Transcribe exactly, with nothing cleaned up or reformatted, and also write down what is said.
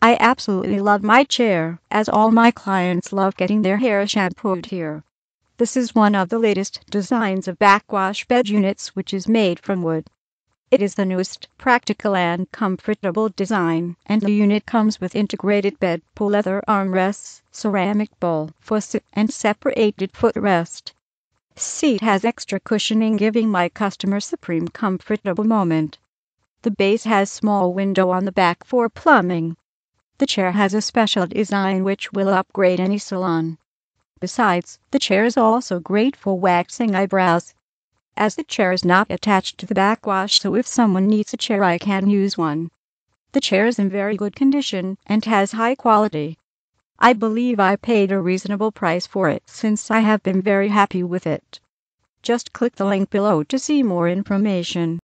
I absolutely love my chair, as all my clients love getting their hair shampooed here. This is one of the latest designs of backwash bed units, which is made from wood. It is the newest, practical and comfortable design, and the unit comes with integrated bed pull leather armrests, ceramic bowl for sit and separated footrest. Seat has extra cushioning, giving my customer supreme comfortable moment. The base has small window on the back for plumbing. The chair has a special design which will upgrade any salon. Besides, the chair is also great for waxing eyebrows. As the chair is not attached to the backwash, so if someone needs a chair I can use one. The chair is in very good condition and has high quality. I believe I paid a reasonable price for it since I have been very happy with it. Just click the link below to see more information.